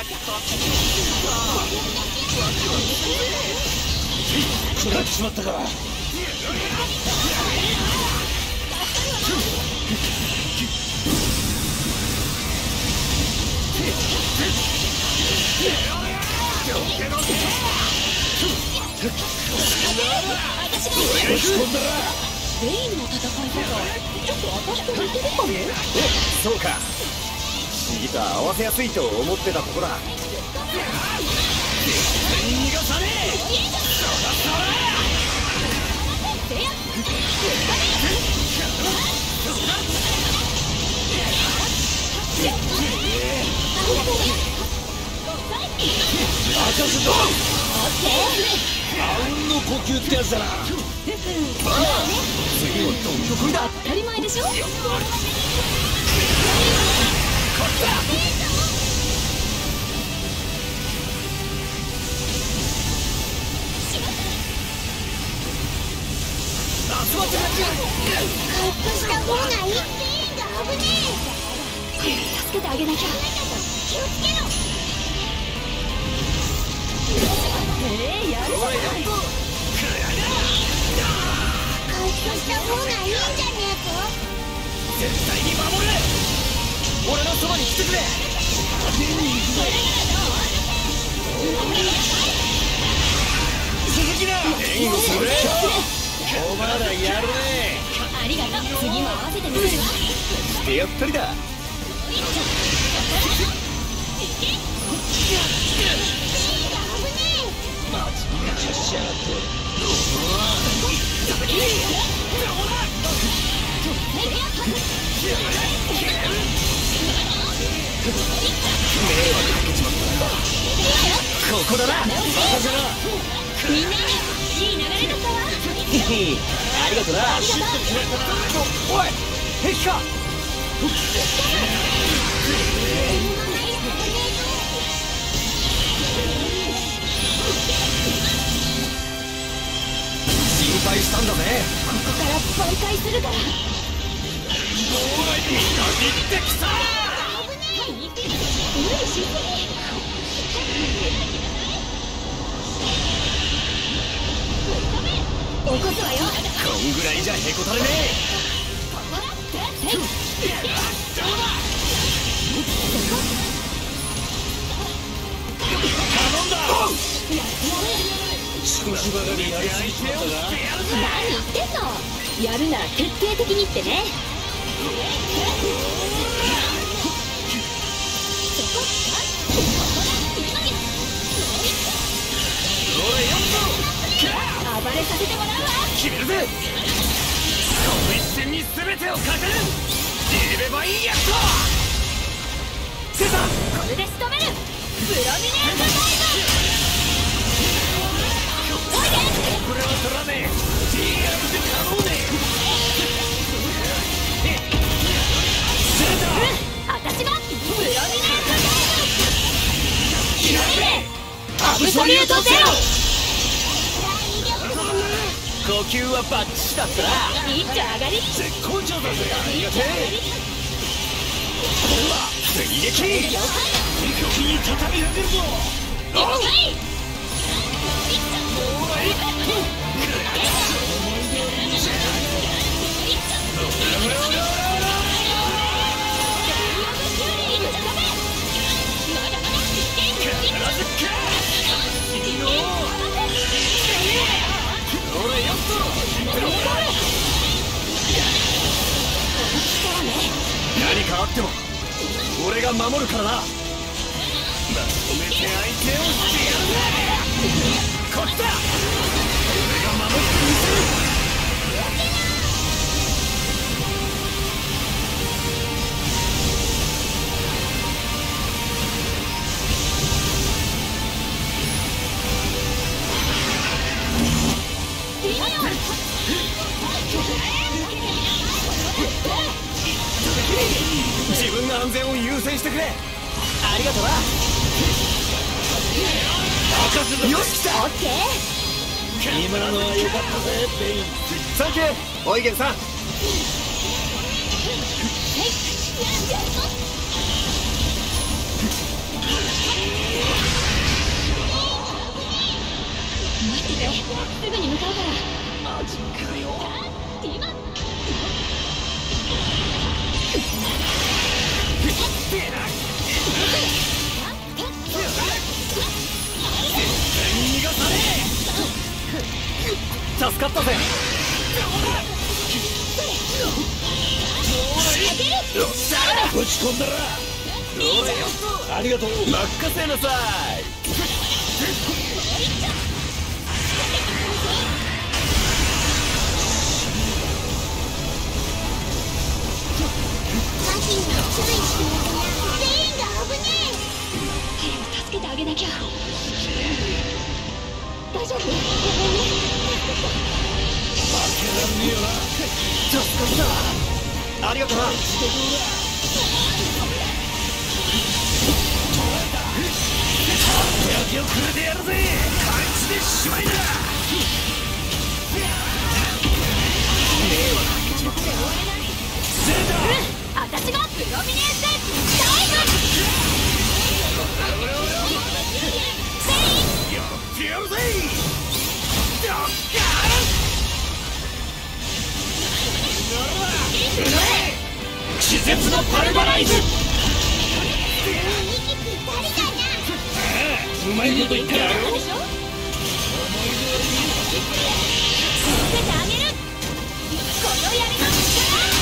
食らってしまったか。 レインの戦い方、ちょっと私と似てるかも。 そうか。不思議と合わせやすいと思ってたとこだ。 逃がさねえ。任せろ。あうんの呼吸ってやつだな。次はどんどこいだ。 当たり前でしょ。 集まってなっちゃう。 回復した方がいい。レインが危ねえ。 助けてあげなきゃ。 気をつけろ。 やるじゃない。 回復した方がいいんじゃねえか。 絶対に守れ。俺のそばに来てくれ。手に行くぜ。鈴木だ。援護するぜ。お前らやるね。 ありがとう。次も合わせてみせるわ。 してやったりだ。 ここだな。任せろ。 みんないい流れだったわ。 ありがとな。おい、平気か。心配したんだぜ。 ここから挽回するから。 みんな行ってきた。 無理しすぎ。起こすわよ。 こんぐらいじゃへこたれねえ。頼んだ。少しばかりやりすぎちまったが。 何言ってんの。やるなら徹底的にってね。暴れさせてもらうわ。 決めるぜ。この一戦に全てをかける。入れればいいやつだ。出た。 これで仕留める。プロミネートタイム。おいで。 これは取らねえ。TR で可能ねえ。出た。 私もプロミネートタイム。 アブソリュートゼロ。 呼吸はバッチシだったな。 一丁上がり。 絶好調だぜ。ありがてえ。これは追撃。敵に畳みかけるぞ。 了解。 何かあっても俺が守るからな。 まとめて相手をしてやるぜ。こっちだ。俺が守ってみせる。自分の安全を優先してくれ。ありがとな。よし来た。 オッケー。 今のは良かったぜベイン。 サンキューオイゲンさん。 かったぜ。 ぶち込んだらありがとう。 任せなさい。 マジに注意しておくな。全員が危ね早く助けてあげなきゃ。大丈夫？ごめんね。 負けらんねえよな。 助かった。ありがとうな。 焼きをくれてやるぜ。感じでしまいだ。 私がプロミネンスタイム。 やってやるぜ。気絶のパルバライズ。 え。息ぴったりだな。 うまいこと言ったよ。 でしょ？助けてあげる。この槍の力。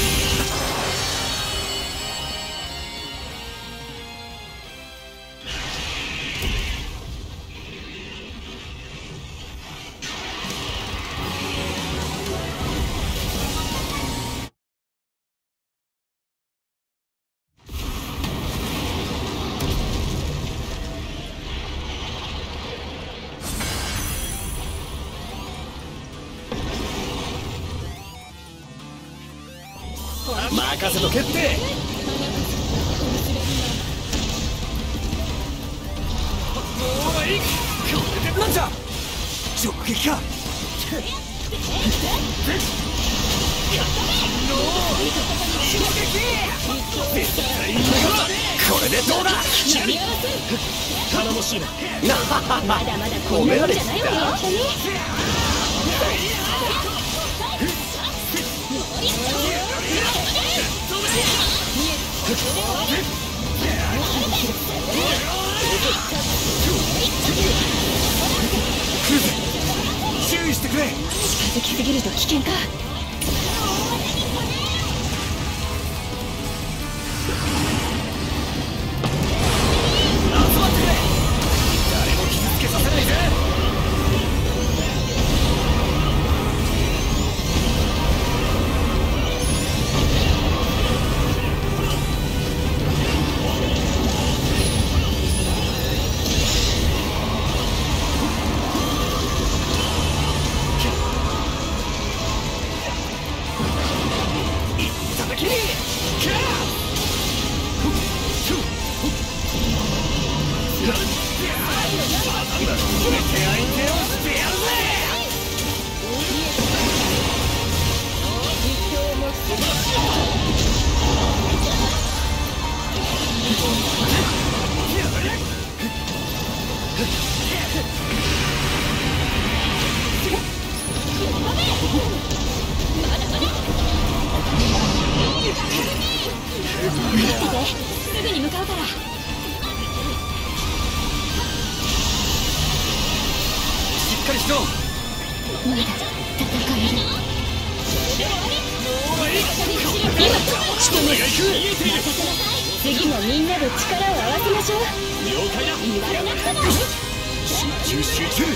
任せとけって。なんじゃ直撃か。これでどうだ君。 頼もしいな。 まだまだこんなもんじゃないわよ。 注意してくれ。 近づきすぎると危険か。 集まってくれ。誰も傷つけさせないぜ。 すぐに向かうから。 しっかりしろ。 まだ戦える。今仕留める。次もみんなで力を合わせましょう。 了解だ。 言われなくても。 集中集中。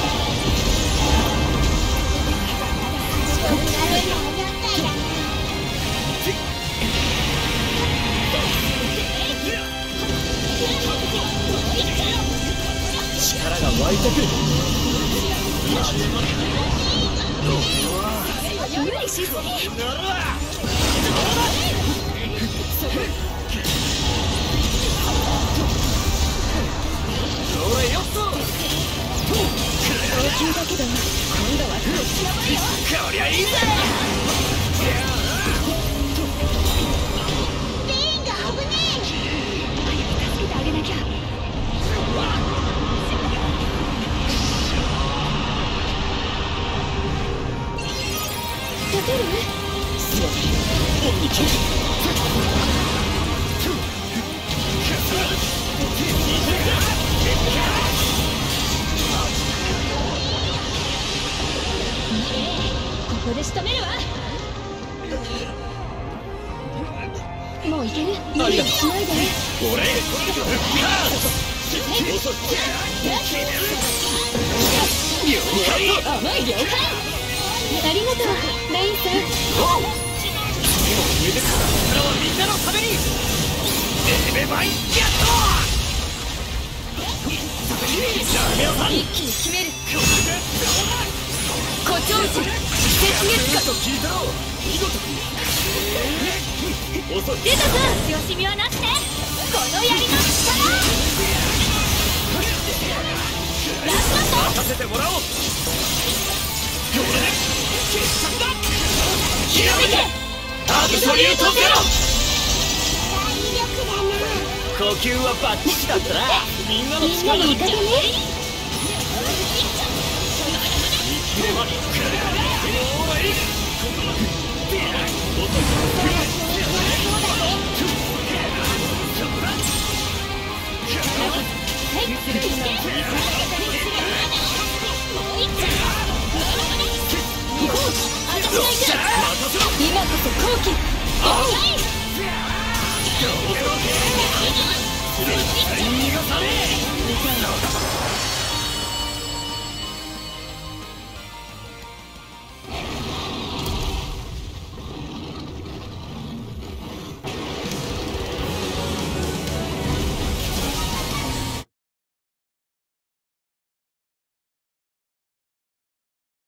力が湧いてくる。 無理しすぎ。大きいだけど今度はこりゃいいぜ。 全員が危ねえ。 助けてあげなきゃ。立てる？ 本に聞く。 まこで仕留めるわ。もういける。無理しないで。 俺甘い了解。ありがとうレインさん。 みんなのためにエレバインギャット一気に決める。誇張時雪月花と聞いたろ見事出たぞ。よしみはなしね。この槍の力。ラスト任せてもらおう。これで決着だ。 ひらめけアブソリュートゼロ。 大力だな。 呼吸はバッチリだったな。みんなのみんな力のおかげね。 生きれば